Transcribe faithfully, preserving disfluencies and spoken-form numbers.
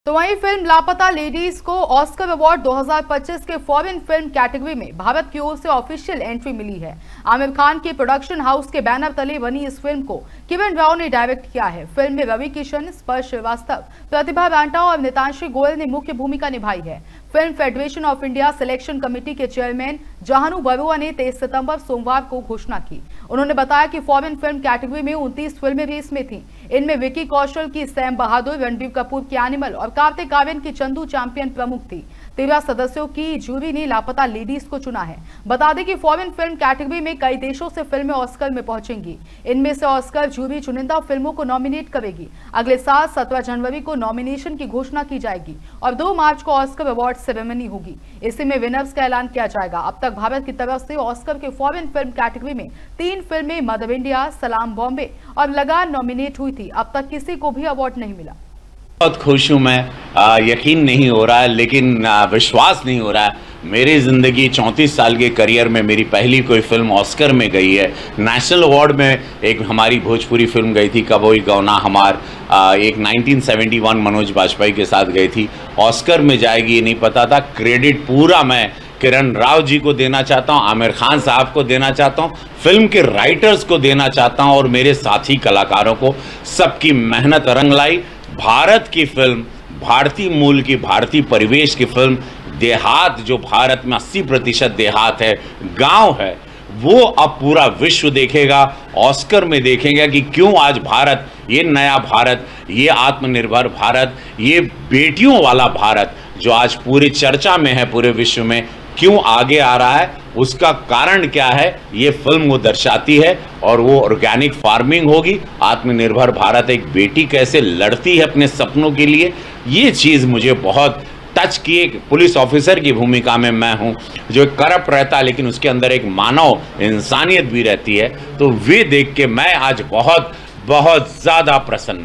तो वहीं फिल्म लापता लेडीज को ऑस्कर अवार्ड दो हज़ार पच्चीस के फॉरेन फिल्म कैटेगरी में भारत की ओर से ऑफिशियल एंट्री मिली है। आमिर खान के प्रोडक्शन हाउस के बैनर तले बनी इस फिल्म को किरण राव ने डायरेक्ट किया है। फिल्म में रवि किशन, स्पर्श श्रीवास्तव, प्रतिभा रांटा और नितांशी गोयल ने मुख्य भूमिका निभाई है। Film Federation of India selection committee के चेयरमैन जहानू बरुआ ने तेईस सितंबर सोमवार को घोषणा की। उन्होंने बताया कि फॉरेन फिल्म कैटेगरी में उनतीस फिल्में रेस में थीं। इनमें विकी कौशल की सैम बहादुर, रणबीर कपूर की एनिमल और कार्तिक आर्यन की चंदू चैंपियन प्रमुख थी। तेरह सदस्यों की जूरी ने लापता लेडीज को चुना है। बता दें कि फॉरेन फिल्म कैटेगरी में कई देशों से फिल्में ऑस्कर में पहुंचेंगी। इनमें से ऑस्कर जूरी चुनिंदा फिल्मों को नॉमिनेट करेगी। अगले साल सत्रह जनवरी को नॉमिनेशन की घोषणा की जाएगी और दो मार्च को ऑस्कर अवार्ड सेरेमनी होगी। इसी में विनर्स का ऐलान किया जाएगा। अब तक भारत की तरफ से ऑस्कर के फॉरेन फिल्म कैटेगरी में तीन फिल्में मदर इंडिया, सलाम बॉम्बे और लगान नॉमिनेट हुई थी। अब तक किसी को भी अवार्ड नहीं मिला। बहुत खुश हूँ मैं। आ, यकीन नहीं हो रहा है, लेकिन आ, विश्वास नहीं हो रहा है। मेरी ज़िंदगी चौंतीस साल के करियर में मेरी पहली कोई फिल्म ऑस्कर में गई है। नेशनल अवार्ड में एक हमारी भोजपुरी फिल्म गई थी, कबोई गौना हमार, आ, एक उन्नीस सौ इकहत्तर मनोज बाजपेयी के साथ गई थी। ऑस्कर में जाएगी ये नहीं पता था। क्रेडिट पूरा मैं किरण राव जी को देना चाहता हूं, आमिर खान साहब को देना चाहता हूं, फिल्म के राइटर्स को देना चाहता हूं और मेरे साथी कलाकारों को। सबकी मेहनत रंग लाई। भारत की फिल्म, भारतीय मूल की, भारतीय परिवेश की फिल्म, देहात जो भारत में अस्सी प्रतिशत देहात है, गांव है, वो अब पूरा विश्व देखेगा, ऑस्कर में देखेगा कि क्यों आज भारत, ये नया भारत, ये आत्मनिर्भर भारत, ये बेटियों वाला भारत जो आज पूरी चर्चा में है पूरे विश्व में, क्यों आगे आ रहा है। उसका कारण क्या है, ये फिल्म वो दर्शाती है। और वो ऑर्गेनिक फार्मिंग होगी, आत्मनिर्भर भारत, एक बेटी कैसे लड़ती है अपने सपनों के लिए, ये चीज़ मुझे बहुत टच की। एक पुलिस ऑफिसर की भूमिका में मैं हूँ जो करप्ट रहता है लेकिन उसके अंदर एक मानव इंसानियत भी रहती है। तो वे देख के मैं आज बहुत बहुत ज़्यादा प्रसन्न।